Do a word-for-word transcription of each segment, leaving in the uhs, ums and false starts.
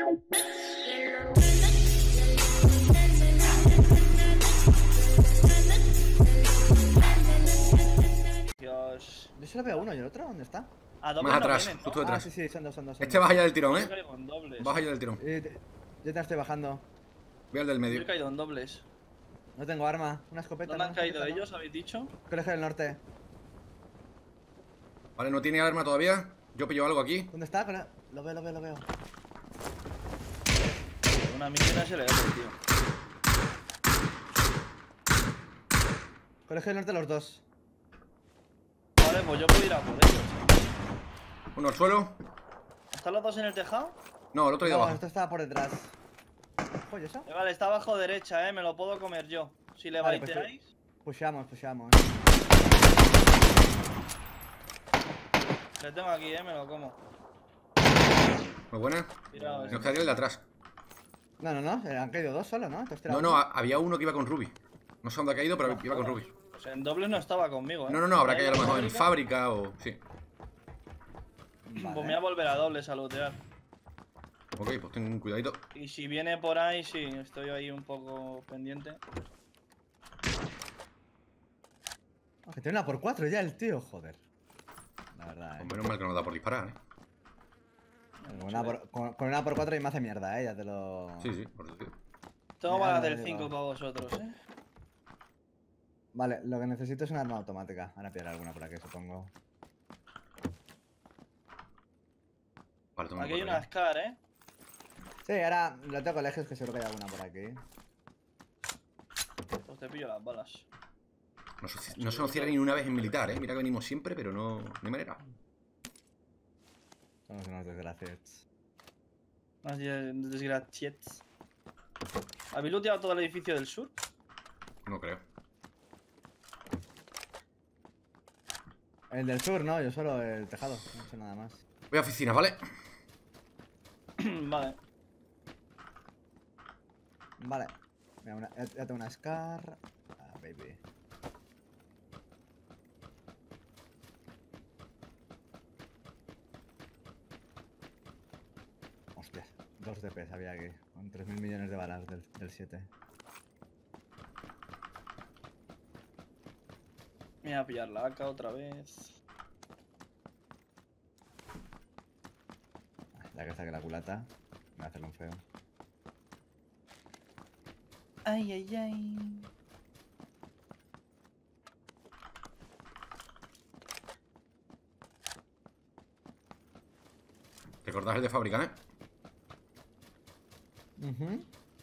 Dios. Yo solo veo uno y el otro, ¿dónde está? A Más dobles no atrás, vienen, ¿no? justo Ah, detrás. sí, sí, son dos, son dos. Son Este dos. baja ya del tirón, Yo ¿eh? caigo en dobles. Baja ya del tirón. Eh, te- Yo te estoy bajando. Voy al del Yo he medio. caído en dobles. No tengo arma. Una escopeta. ¿Dónde ¿no? han caído Escopeta, ¿no? ellos, habéis dicho? Colegio del Norte. Vale, no tiene arma todavía. Yo pillo algo aquí. ¿Dónde está? Cole- Lo veo, lo veo, lo veo. Una misión S L R, tío. Colegio del Norte los dos. Vale, pues yo puedo ir a por ellos. Uno al suelo. ¿Están los dos en el tejado? No, el otro ido No, abajo. esto estaba por detrás. Oye, eso. Eh, vale, está abajo derecha, eh. Me lo puedo comer yo. Si le Vale, pues baiteáis. Pushamos, pushamos. Le tengo aquí, eh. Me lo como. Muy buena. Tirado Nos ese. quedaría el de atrás. No, no, no. eh, Han caído dos solo, ¿no? Entonces, No, no, ha- había uno que iba con Ruby. No sé dónde ha caído, pero iba con Ruby. Pues en dobles no estaba conmigo, eh. No, no, no, habrá Ahí caído a lo en mejor en fábrica. fábrica o... Sí. Pues me voy Vale. a volver a dobles a lootear. Ok, pues ten un cuidadito. Y si viene por ahí, sí, estoy ahí un poco pendiente. Ah, que tiene una por cuatro ya el tío, joder. La verdad, Pues eh. menos mal que no da por disparar, ¿eh? Con una por, con, con una por cuatro y me hace mierda, eh. Ya te lo. Sí, sí, por eso, tío. Tengo Ya, balas ya, del ya. cinco para vosotros, eh. Vale, lo que necesito es una arma automática. Ahora pillaré alguna por aquí, supongo. Vale, toma Aquí hay por una ahí. Scar, eh. Sí, ahora lo tengo colegios que seguro que hay alguna por aquí. Pues te pillo las balas. No se, no se nos cierra ni una vez en militar, ¿eh? Mira que venimos siempre, pero no... No hay manera. Somos unos desgraciados. Más de- desgraciados. ¿Habéis looteado todo el edificio del sur? No creo. El del sur, no, yo solo el tejado, no sé nada más. Voy a oficinas, ¿vale? Vale. Vale. Mira, una, ya, ya tengo una Scar. Ah, baby. Hostias, dos D Ps había aquí, con tres mil millones de balas del, del siete. Me voy a pillar la A K otra vez. Ya que saque la culata, me va a hacerlo un feo. Ay, ay, ay. Recordad el de fábrica, ¿eh? Ujú.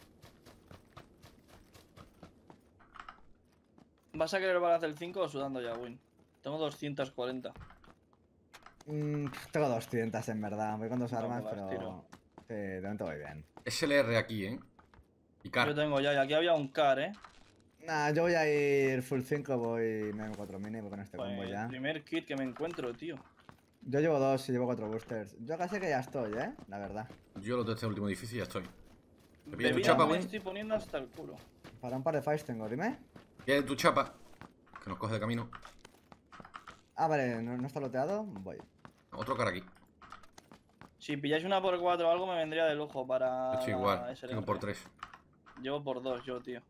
¿Vas a querer balas del cinco o sudando ya, Win? Tengo doscientos cuarenta. Mm, tengo doscientas en verdad, voy con dos No, armas, me las pero... tiro. Sí, de momento voy bien. S L R aquí, ¿eh? Y Yo car. tengo ya, y aquí había un car, eh. Nah, yo voy a ir full cinco, voy M cuatro mini, voy con este Pues, combo el ya. primer kit que me encuentro, tío. Yo llevo dos y llevo cuatro boosters. Yo casi que ya estoy, ¿eh? La verdad. Yo los de este último edificio ya estoy. ¿Te pillas tu Bebida chapa, me Win? estoy poniendo hasta el culo. Para un par de fights tengo, dime. ¿Quieres tu chapa? Que nos coge de camino. Ah, vale, ¿no, no está loteado? Voy. Otro car aquí. Si pilláis una por cuatro o algo me vendría de lujo para... Estoy la igual. S L R. Tengo por tres. Llevo por dos yo, tío.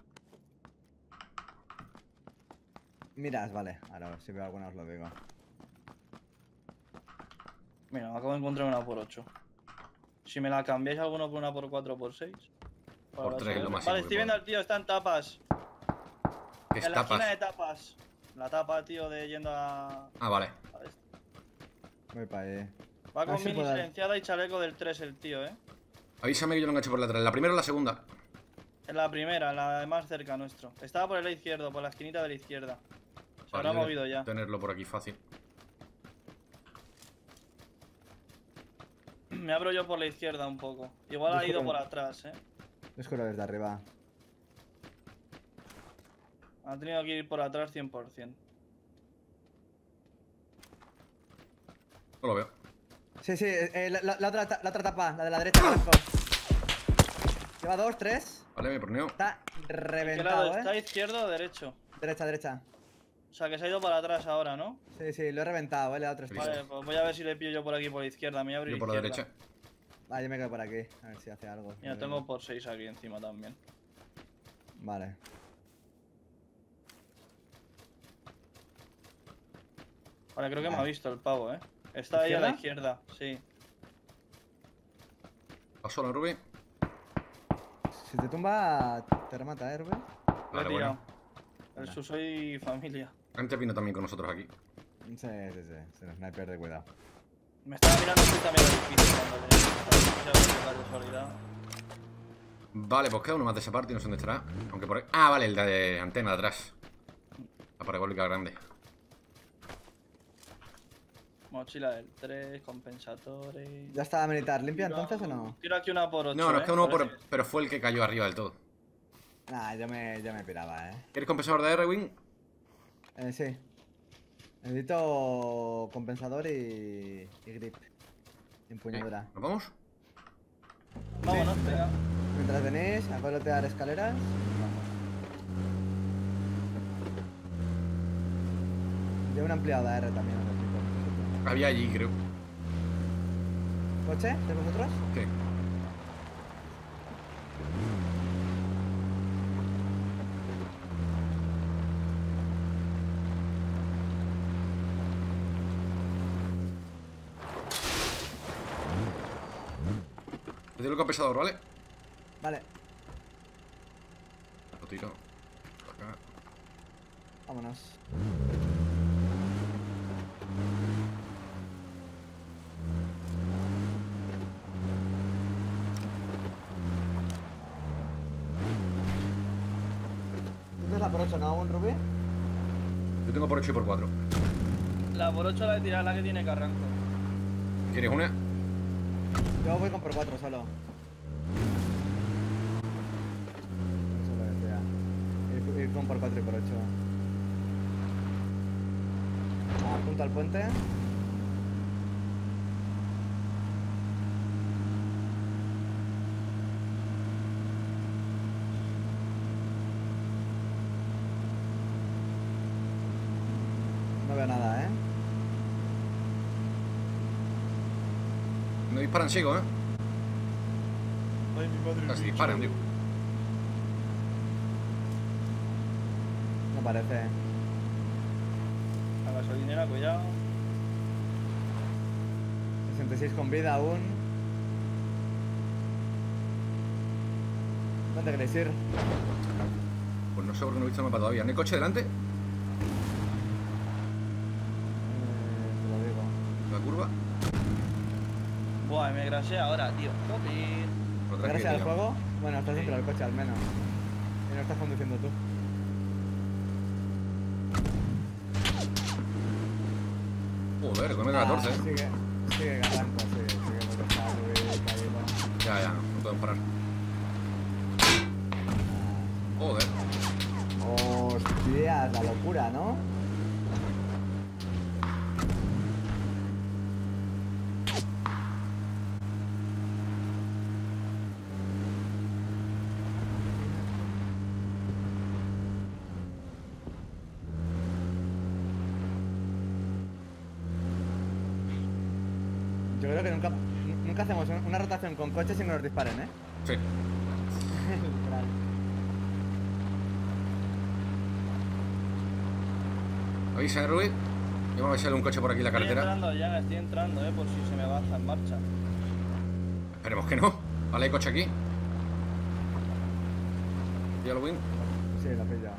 Miras, vale. Ahora, si veo alguna os lo digo. Mira, me acabo de encontrar una por ocho. Si me la cambiáis alguno por una por cuatro o por seis. Por tres es lo máximo Vale, que estoy viendo al tío, está en tapas. ¿Qué En la tapas? esquina de tapas. La tapa, tío, de yendo a... Ah, vale. a este. Voy para ahí. Va Ah, con sí, mini puedo dar. silenciada y chaleco del tres el tío, eh. Avísame que yo lo engancho por la atrás. ¿La primera o la segunda? En la primera, en la de más cerca nuestro. Estaba por el lado izquierdo, por la esquinita de la izquierda. Se habrá Vale, movido ya. Tenerlo por aquí fácil. Me abro yo por la izquierda un poco. Igual ha ido Disculpa. por atrás, eh. Descubro desde arriba. Ha tenido que ir por atrás cien por cien. No lo veo. Sí, sí, eh, la, la- la otra, la otra tapa, la de la derecha, Marco. Lleva dos, tres. Vale, me proneo. Está ¿En qué lado reventado, está? ¿eh? ¿Izquierdo o derecho? Derecha, derecha. O sea, que se ha ido para atrás ahora, ¿no? Sí, sí, lo he reventado, ¿eh? Le he dado tres Listo. tiros. Vale, pues voy a ver si le pillo yo por aquí por la izquierda. Me voy a abrir Yo por la izquierda. derecha. Ah, yo me quedo por aquí, a ver si hace algo. Mira, tengo por seis aquí encima también. Vale. Vale, creo que me Vale. ha visto el pavo, eh. Está ahí a la izquierda, sí. Paso la Rubí. Si te tumba, te remata, ¿eh, Rubén? Lo he Vale, tirado. bueno. El Vale. Suso y familia. Antes vino también con nosotros aquí. Sí, sí, sí. Se nos sniper de cuidado. Me estaba mirando tú también al edificio cuando le la casualidad. Vale, pues queda uno más de esa parte y no sé dónde estará. Aunque por ahí. Ah, vale, el de antena de atrás. La parabólica grande. Mochila del tres, compensadores. ¿Ya está militar limpia entonces o no? Tiro aquí una por ocho. No, no es eh, que uno por. parece. Pero fue el que cayó arriba del todo. Nah, yo me, yo me piraba, eh. ¿Quieres compensador de R-Wing? Eh, sí. Necesito compensador y, y grip. Y empuñadura. ¿Nos vamos? Vámonos, Sí. venga. Mientras venís a pelotear escaleras, vamos. Llevo una ampliada R también, no sé si Había allí, creo. ¿Coche? ¿De vosotros? Sí. Te tiro el compensador, ¿vale? Vale, Lo tiro. Acá. vámonos. ¿Tú es la por ocho, no? ¿Un Rubí? Yo tengo por ocho y por cuatro. La por ocho la de tirar la que tiene carranco. ¿Quieres una? Yo voy con por cuatro solo. Eso lo decía. Ir, ir con por cuatro y por ocho. Ah, junto al puente. No veo nada, ¿eh? No disparan ciego, ¿eh? Ay, mi madre. Casi disparan, digo. No parece. La gasolinera, cuidado. sesenta y seis con vida aún. ¿Dónde queréis ir? Pues no sé por qué no he visto el mapa todavía. ¿No hay coche delante? Eh, te lo digo. La curva. Buah, me grasé ahora, tío. Joder. Por atrás Gracias que al tío. juego. Bueno, estás dentro del coche al menos. Y no estás conduciendo tú. Joder, con el catorce, Ah, ¿eh? sigue, sigue Garranco, sigue, sigue porque está Rubí caído. Ya, ya, no pueden parar. Joder. Hostia, la locura, ¿no? Yo creo que nunca, nunca hacemos una rotación con coches sin que nos disparen, ¿eh? Sí. Literal. Avisa, ¿eh, Rubí? Yo me voy a echarle un coche por aquí en la Estoy carretera. entrando ya, estoy entrando, eh, por si se me baja en marcha. Esperemos que no. Vale, hay coche aquí. ¿Ya lo win? Sí, lo he pillado.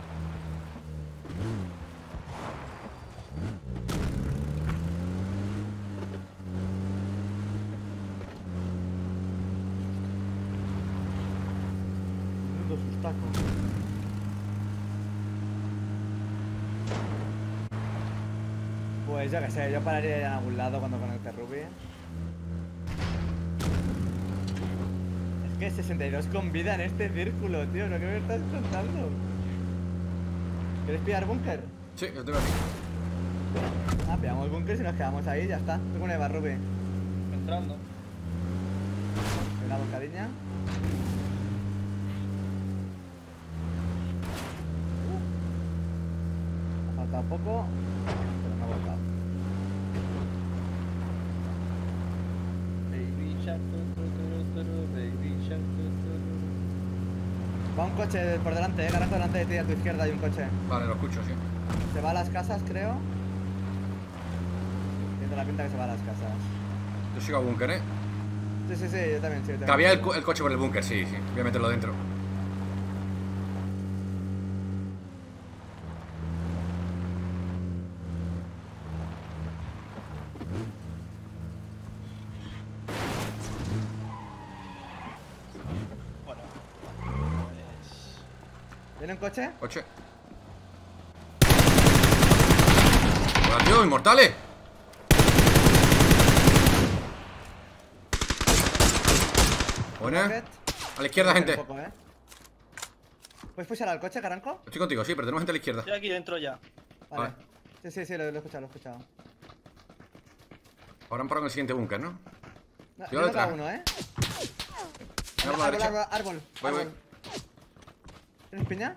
Menudo sustaco. Pues yo qué sé, yo pararía en algún lado cuando conecte Ruby. Es que sesenta y dos con vida en este círculo, tío, ¿no? ¿Qué me estás contando? ¿Quieres pillar búnker? Sí, yo tengo aquí. Ah, pillamos búnker y nos quedamos ahí, ya está. Tengo una Eva Ruby. Entrando. Una bocadilla. Uh. Ha faltado poco, pero me ha volcado. Baby Shark. Va un coche por delante, eh. Carajo, delante de ti, a tu izquierda hay un coche. Vale, lo escucho, sí. Se va a las casas, creo. Tiene la pinta que se va a las casas. Yo sigo a búnker, ¿eh? Sí, sí, sí, yo también, sí. Yo también. Que había el, co el coche por el búnker, sí, sí. Voy a meterlo dentro. Bueno. Pues... ¿Viene un coche? Coche. Hola, tío, inmortales. Buena. Rocket. A la izquierda, gente. Un poco, ¿eh? ¿Puedes pushar al coche, Caranco? Estoy contigo, sí, pero tenemos gente a la izquierda. Estoy aquí dentro ya. Vale. Vale. Sí, sí, sí, lo, lo he escuchado, lo he escuchado. Ahora han parado en el siguiente búnker, ¿no? No, Yo yo detrás. uno, ¿eh? Venga, por la Árbol, derecha. árbol, árbol, Voy, voy. árbol. ¿Tienes piña?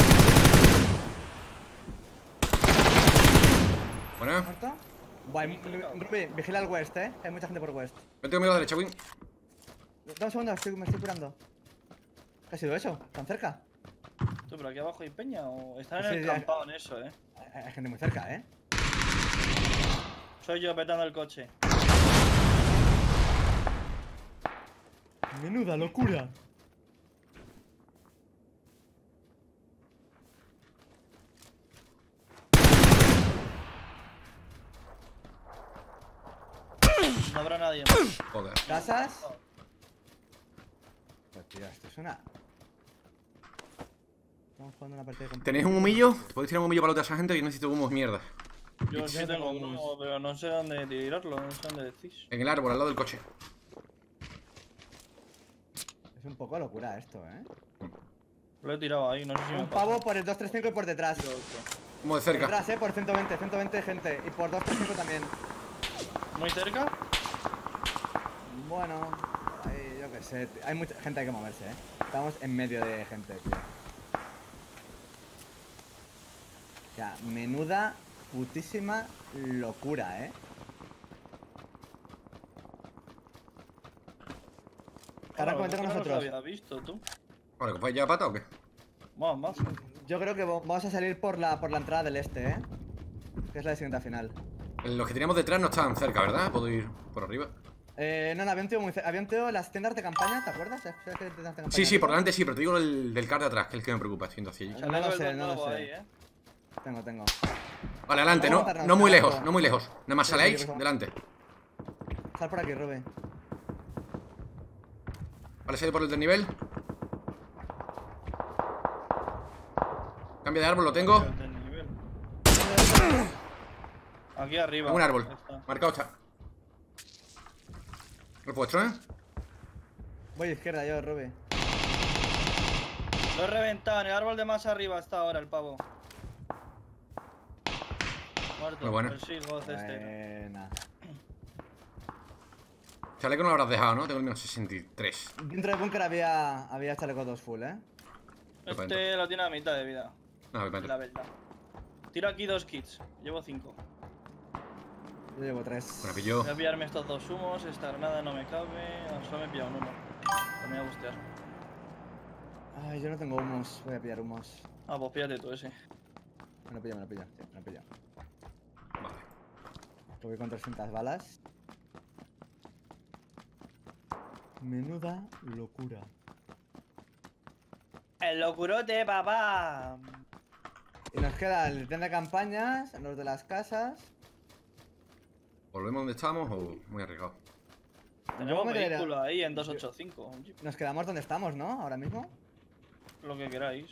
Buena. ¿Muerto? Guay, Ruby, vigila el west, ¿eh? Hay mucha gente por west. Vente conmigo a la derecha, Win. Dame un segundo, estoy- me estoy curando. ¿Qué ha sido eso? ¿Tan cerca? ¿Tú, pero aquí abajo hay peña o están Sí, en el ya. campado en eso, eh? Hay hay gente muy cerca, ¿eh? Soy yo petando el coche. Menuda locura. No habrá nadie más. Joder. ¿Casas? Pues tío, esto es una... Estamos jugando una partida con... ¿Tenéis un humillo? ¿Te podéis tirar un humillo para la otra esa gente? Yo necesito humos, mierda. Yo sí Yo tengo tengo uno, unos. pero no sé dónde tirarlo, no sé dónde decís. En el árbol, al lado del coche. Es un poco locura esto, ¿eh? Lo he tirado ahí, no sé si me Un pasa. pavo por el dos tres cinco y por detrás. Humo de Por cerca. detrás, ¿eh? Por ciento veinte, ciento veinte gente. Y por dos tres cinco también. ¿Muy cerca? Bueno, ahí, yo qué sé. tío. Hay mucha gente, hay que moverse, ¿eh? Estamos en medio de gente, tío. O sea, menuda putísima locura, ¿eh? Caraco, vente con no nosotros. lo había visto, tú. Vale, ¿que vais ya a pata o qué? Más, más. Yo creo que vo- vamos a salir por la, por la entrada del este, ¿eh? Que es la de siguiente final. Los que teníamos detrás no estaban cerca, ¿verdad? Puedo ir por arriba. Eh, no, no, había un tío muy cerca. Había un tío en las tiendas de campaña, ¿te acuerdas? ¿Sabes qué tiendas de campaña? Sí, sí, por tío? delante sí, pero te digo el del car de atrás, que es el que me preocupa, estoy yendo hacia allí. No lo Chaleco sé, del no lo nuevo sé. ahí, eh. Tengo, tengo. Vale, adelante, Vamos no, a matarnos, no muy carajo. lejos, no muy lejos. Nada más Sí, sí, saléis, por favor. delante. Sal por aquí, Rube. Vale, salí por el desnivel. Cambio de árbol, lo tengo. Del nivel. Aquí arriba. Un árbol. Ahí está. Marcado está. El vuestro, ¿eh? Voy a izquierda yo, Rube. Lo he reventado, en el árbol de más arriba está ahora el pavo. Muerto. Muy bueno. El Silgoth este. Buena. Chaleco no lo habrás dejado, ¿no? Tengo el menos sesenta y tres. Dentro del búnker había, había chaleco dos full, ¿eh? Lo cuento. Este lo tiene a mitad de vida. No, me La verdad. Tiro aquí dos kits. Llevo cinco. Yo llevo tres. Bueno, pillo. Voy a pillarme estos dos humos. Esta granada no me cabe. No, solo me he pillado un humo. Que me voy a bustear. Ay, yo no tengo humos. Voy a pillar humos. Ah, pues píllate tú ese. Me lo pillo, me lo pillo. Sí, me lo pillo. Vale. Rube con trescientas balas. Menuda locura. ¡El locurote, papá! Y nos queda el tren de campañas, los de las casas. ¿Volvemos donde estábamos o muy arriesgado? Tenemos me quedaría- vehículo ahí en doscientos ochenta y cinco. un jeep, Nos quedamos donde estamos, ¿no? Ahora mismo. Lo que queráis.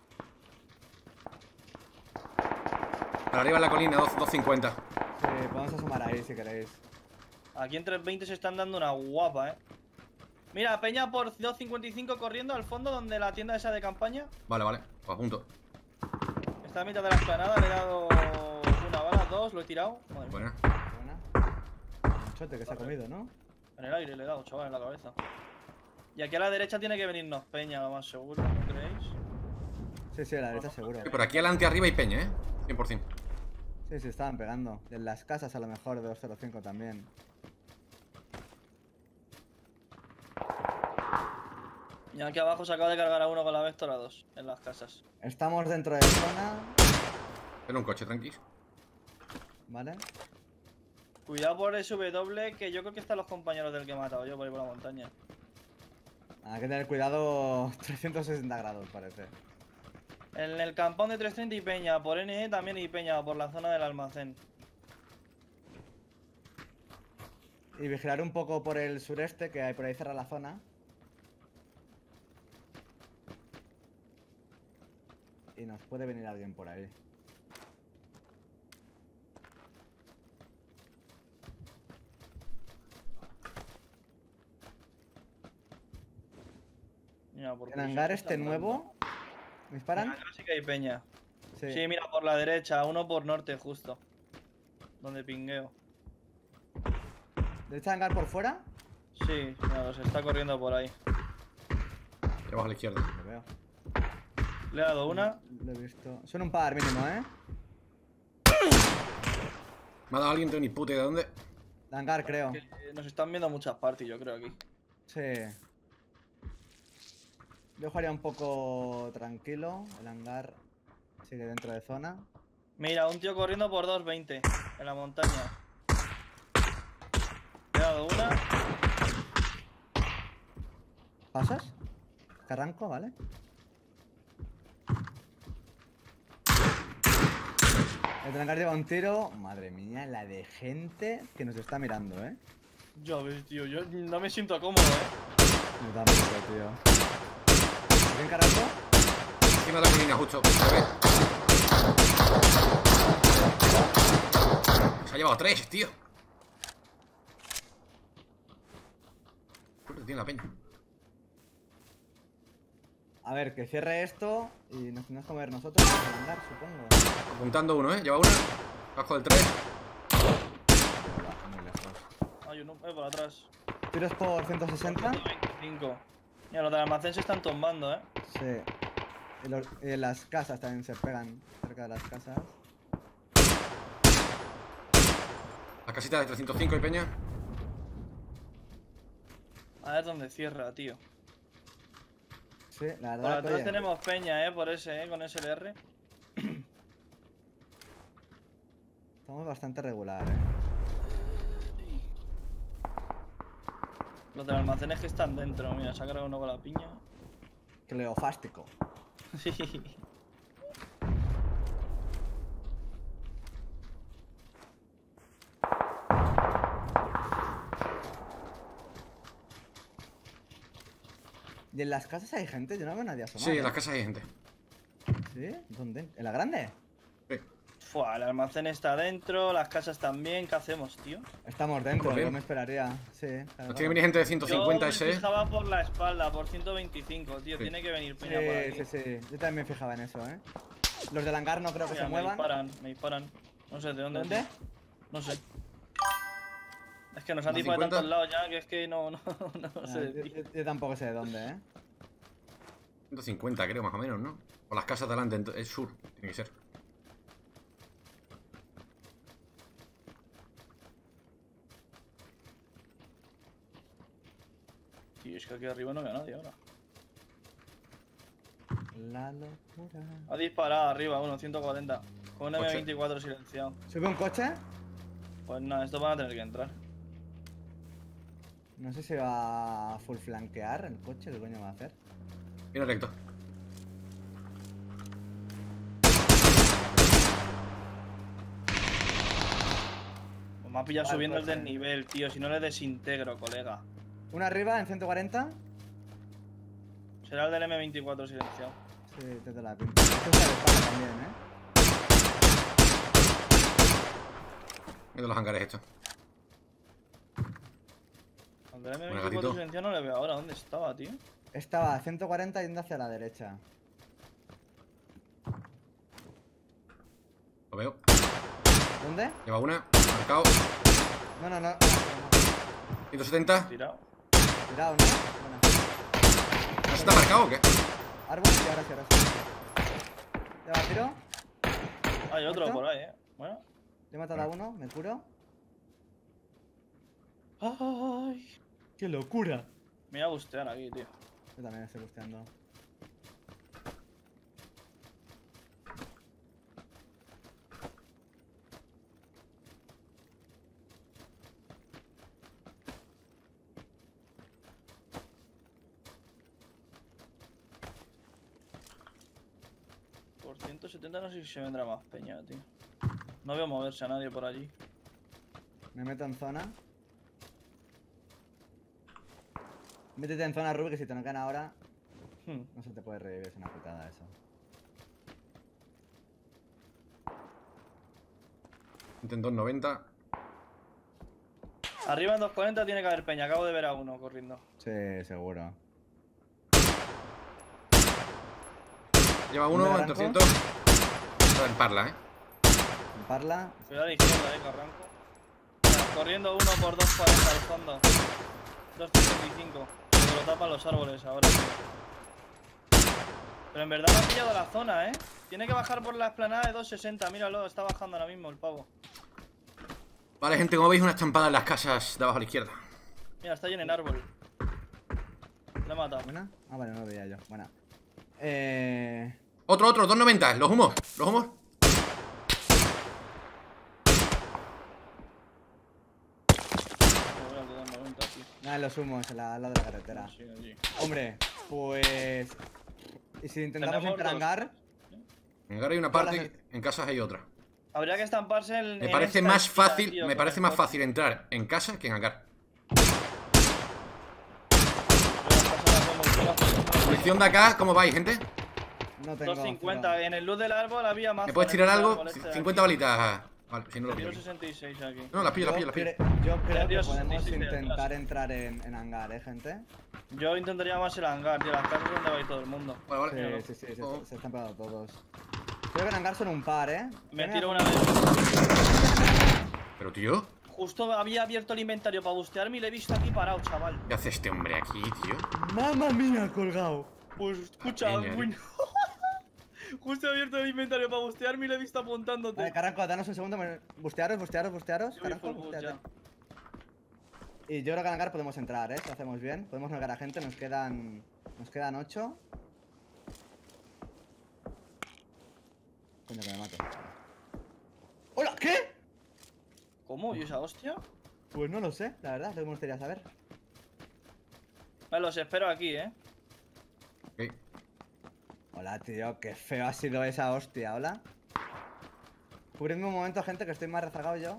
Para arriba en la colina, dos cincuenta. Sí, podemos asomar ahí si queréis. Aquí en trescientos veinte se están dando una guapa, eh. Mira, Peña por doscientos cincuenta y cinco corriendo al fondo donde la tienda esa de campaña. Vale, vale. Pues a punto. Está a mitad de la explanada, le he dado una bala, dos, lo he tirado. Madre mía. Buena. Buena. Un chote que se ha comido, ¿no? En el aire le he dado, chaval, en la cabeza. Y aquí a la derecha tiene que venirnos Peña, lo más seguro, ¿no creéis? Sí, sí, a la derecha seguro. Sí, por aquí adelante arriba hay peña, ¿eh? cien por cien. Sí, sí, estaban pegando. En las casas a lo mejor de dos cero cinco también. Y aquí abajo se acaba de cargar a uno con la Vectora dos en las casas. Estamos dentro de zona. Era un coche, tranquilo. Vale. Cuidado por ese W, que yo creo que están los compañeros del que he matado yo por ahí por la montaña. Hay que tener cuidado trescientos sesenta grados, parece. En el campón de trescientos treinta y Peña, por N E también y Peña, por la zona del almacén. Y vigilar un poco por el sureste, que hay por ahí cerra la zona. Y nos puede venir alguien por ahí. Mira, por En hangar este nuevo. ¿Me disparan? En hangar sí que hay Peña. Sí. Sí, mira, por la derecha, uno por norte justo. Donde pingueo. ¿Derecha de hangar por fuera? Sí, mira, los está corriendo por ahí. Y abajo a la izquierda. Lo veo. Le he dado una. Lo he visto. Son un par mínimo, ¿eh? Me ha dado alguien, tengo ni puta idea de dónde. De hangar, creo. Que nos están viendo muchas partes, yo creo, aquí. Sí. Yo jugaría un poco tranquilo. El hangar sigue dentro de zona. Mira, un tío corriendo por doscientos veinte en la montaña. Le he dado una. ¿Pasas? Que arranco, ¿vale? El del hangar lleva un tiro. Madre mía, la de gente que nos está mirando, ¿eh? Ya ves, tío, yo no me siento cómodo, eh. Yo tampoco, tío. ¿Bien carajo? Encima de la colina, justo. Se ve. Se ha llevado tres, tío. Creo que tiene la peña. A ver, que cierre esto y nos tenemos que mover nosotros para el hangar, supongo. Apuntando uno, ¿eh? Lleva una. Bajo del tres. Va, muy lejos. Hay uno, eh, por atrás. ¿Tiros por ciento sesenta? ciento veinticinco. Mira, los del almacén se están tumbando, eh. Sí. Y, los- y las casas también se pegan cerca de las casas. La casita de trescientos cinco y peña. A ver dónde cierra, tío. Sí, la Por verdad. atrás oye, tenemos Peña, eh, por ese, eh, con S L R. estamos bastante regular, eh. Los del almacén es que están dentro, mira, se ha cargado uno con la piña. Cleofástico. Sí. ¿Y en las casas hay gente? Yo no veo a nadie asomar. Sí, en ¿eh? las casas hay gente. ¿Sí? ¿Dónde? ¿En la grande? Sí. Fua, el almacén está dentro, las casas también, ¿qué hacemos, tío? Estamos dentro, Pues bien. yo me esperaría. Sí, claro, Nos tiene que claro. venir gente de ciento cincuenta Yo ese. me fijaba por la espalda, por ciento veinticinco, tío, Sí. tiene que venir Peña por aquí. Sí, sí, sí. Yo también me fijaba en eso, eh. Los del hangar no creo que Mira, se me muevan. disparan, me disparan. No sé de dónde. ¿Dónde? tío. No sé. Es que nos han ¿Más disparado de cincuenta? tantos lados ya que es que no, no, no Ah, sé. yo, tío. yo- yo tampoco sé de dónde, eh. ciento cincuenta, creo, más o menos, ¿no? O las casas de delante, ent- es sur, tiene que ser. Tío, es que aquí arriba no veo a nadie ahora. La locura. Ha disparado arriba uno, ciento cuarenta. Con un Coche. M veinticuatro silenciado. ¿Sube un coche? Pues nada, estos van a tener que entrar. No sé si va a full flanquear el coche, ¿qué coño va a hacer? Viene recto. Pues me ha pillado Vale, subiendo el coche. desnivel, tío. Si no le desintegro, colega. Una arriba en ciento cuarenta. Será el del M veinticuatro silenciado. Sí, te te la pinta. Este usa de espalda también, eh. Mira los hangares estos. Al del M Bueno, veinticuatro gatito. silenciado no le veo ahora. ¿Dónde estaba, tío? Estaba a ciento cuarenta yendo hacia la derecha. Lo veo. ¿Dónde? Lleva una. Marcado. No, no, no. ciento setenta. Tirado. Tirado, ¿no? Buena. ¿No se está marcado o qué? Árbol, sí, ahora sí, ahora sí. Lleva tiro. Hay otro ¿Muerto? por ahí, eh. Bueno. Le he matado a uno, me curo. Ay. ¡Qué locura! Me voy a bustear aquí, tío. Yo Yo también estoy busteando. Por ciento setenta no sé si se vendrá más peña, tío. No veo moverse a nadie por allí. Me meto en zona. Métete en zona, Rubi, que si te noquean ahora, Hmm. no se te puede revivir, es una putada eso. Intentó noventa. Arriba en doscientos cuarenta tiene que haber peña. Acabo de ver a uno corriendo. Sí, seguro. Lleva uno ¿Dónde en arranco? trescientos. Está en parla, eh. En Parla. Cuidado a la izquierda, eh, que arranco. Mira, corriendo uno por doscientos cuarenta al fondo. doscientos cincuenta y cinco. Porque lo tapan los árboles ahora, tío. Pero en verdad no ha pillado la zona, eh. Tiene que bajar por la explanada de doscientos sesenta. Míralo, está bajando ahora mismo el pavo. Vale, gente, como veis, una estampada en las casas de abajo a la izquierda. Mira, está lleno en árbol. Lo he matado. ¿Buena? Ah, vale, no lo veía yo. Buena. Eh... Otro, otro, dos noventa. Los humos, los humos. Me voy a quedar noventa, tío. Nada, los humos, al lado de la carretera. Sí, allí. Hombre, pues... ¿Y si intentamos Tenemos entrar dos. hangar? En Gar hay una Todas parte, las- y en casas hay otra. Habría que estamparse en. Me en parece esta más esquina, fácil, tío, me con parece el más coche. fácil entrar en casa que en hangar. Munición de acá, ¿cómo vais, gente? No tengo... doscientos cincuenta. En el luz del árbol había más. ¿Me puedes tirar algo? cincuenta balitas. Vale, si no lo pillo. Tiro sesenta y seis aquí. No, las pillo, las Yo, pillo, las pillo. cre- yo creo que Dios, podemos sí, sí, sí, intentar atrás. entrar en, en hangar, ¿eh, gente? Yo intentaría más el hangar, tío. Las casas donde va a ir todo el mundo. Vale, Sí, vale. sí, sí, se, Oh. se están pegando todos. Creo que en hangar son un par, ¿eh? Me Venga, tiro una vez. Pero, tío, Justo había abierto el inventario para bustearme y le he visto aquí parado, chaval. ¿qué hace este hombre aquí, tío? ¡Mamma mía, colgado! Pues escucha, Peña, Win- Justo he abierto el inventario para bustearme y le he visto apuntándote. Vale, Carranco, danos un segundo. me- Bustearos, bustearos, bustearos. Yo voy Carranco, full boost busteate. ya. Y yo creo que en hangar podemos entrar, ¿eh? Si lo hacemos bien. Podemos negar a gente, nos quedan... Nos quedan ocho. Coño, que me mato. ¡Hola! ¿Qué? ¿Cómo? ¿Y esa hostia? Pues no lo sé, la verdad, es lo que me gustaría saber. Vale, los espero aquí, eh. Ok. Hola, tío, qué feo ha sido esa hostia, hola. Cubridme un momento, gente, que estoy más rezagado yo.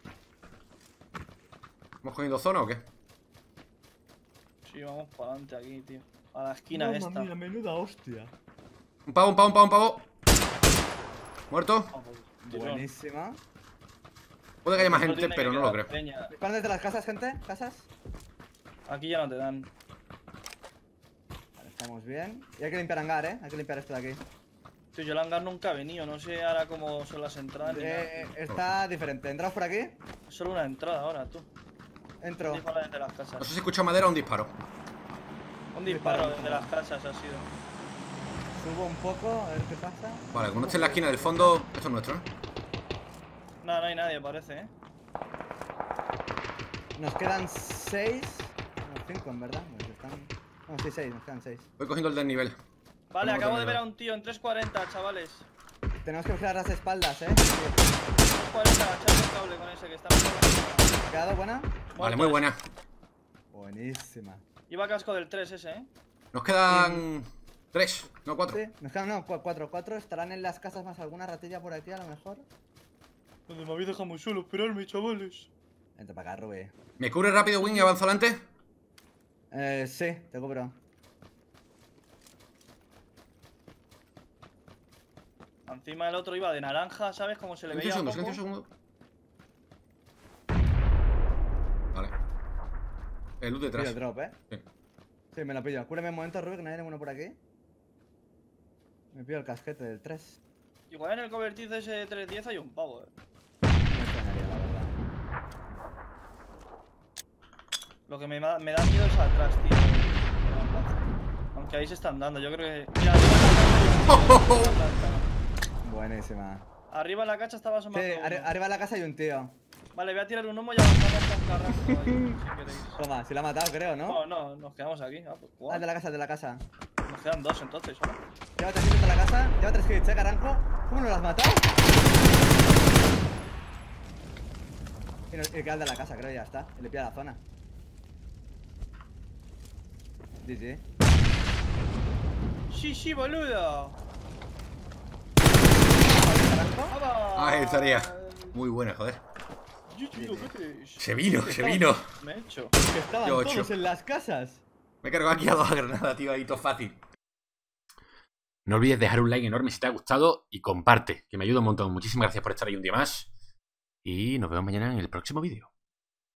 ¿Hemos cogido zona o qué? Sí, vamos para adelante aquí, tío. A la esquina esta. menuda hostia. Un pavo, un pavo, un pavo, un pavo. Muerto. Vamos, tirón. Buenísima. Puede que haya más Esto gente, tiene pero que no lo quedar creo. peña. ¿Disparan desde las casas, gente? ¿Casas? Aquí ya no te dan. Vale, estamos bien. Y hay que limpiar hangar, ¿eh? Hay que limpiar esto de aquí. Tío, yo el hangar nunca he venido. No sé ahora cómo son las entradas ni nada. Eh, está diferente. ¿Entramos por aquí? Es solo una entrada ahora, tú. Entro. Dispara desde las casas. No sé si escucha madera o un disparo. Un disparo disparo. desde las casas ha sido. Subo un poco, a ver qué pasa. Vale, como no esté en la esquina del fondo, esto es nuestro, ¿eh? No, no hay nadie, parece, eh. Nos quedan seis. No, cinco en verdad. Nos están... No, sí, seis, nos quedan seis. Voy cogiendo el desnivel. Vale, Vamos acabo a de ver nivel. a un tío en trescientos cuarenta, chavales. Tenemos que vigilar las espaldas, ¿eh? trescientos cuarenta, agachar el cable con ese que está metido. ¿Quedado buena? Vale, muy buena. Buenísima. Iba casco del tres ese, eh. Nos quedan tres, no cuatro. Sí, nos quedan, no, cu- cuatro. Cuatro estarán en las casas más alguna ratilla por aquí a lo mejor. Donde me habéis dejado muy solo, esperarme, chavales. Vente para acá, Rubí. ¿Me cubre rápido, Wing, y avanzo adelante? Eh, sí, te cubro. Encima el otro iba de naranja, ¿sabes? Como se le Silencio un veía segundo, poco. silencio un segundo. Vale. El luz Pillo detrás. el drop, ¿eh? Sí. Sí, me lo pillo. Cúreme un momento, Rubí, que no hay ninguno por aquí. Me pillo el casquete del tres. Igual en el cobertizo ese de trescientos diez hay un pavo, eh. No me extrañaría, la verdad. Lo que me, da- me da miedo es atrás, tío. Aunque ahí se están dando, yo creo que. Mira, arriba en la cacha hay un tío. Buenísima. Arriba en la cacha estaba Sí, asomando. arri- uno. arriba de la casa hay un tío. Vale, voy a tirar un humo y avanzamos con Carrasco ahí, si queréis. Toma, si la ha matado, creo, ¿no? No, no, nos quedamos aquí. Ah, pues, Ah, guau. de la casa, de la casa. Nos quedan dos entonces, ¿no? Lleva tres hits de la casa. Lleva tres hits, ¿eh, Carranco? ¿Cómo no lo has matado? Y no, y queda el de la casa, creo, ya está. Y le pilla la zona. Sí, sí. Sí, sí, boludo. Carranco. ¡Vamos! Ahí estaría. Muy buena, joder. Yo, tío, ¿qué te- Se vino, se Estaba- vino. Me he hecho. Que estaban Yo todos ocho. en las casas. Me he cargado aquí a dos granadas, tío, ahí todo fácil. No olvides dejar un like enorme si te ha gustado y comparte, que me ayuda un montón. Muchísimas gracias por estar ahí un día más. Y nos vemos mañana en el próximo vídeo.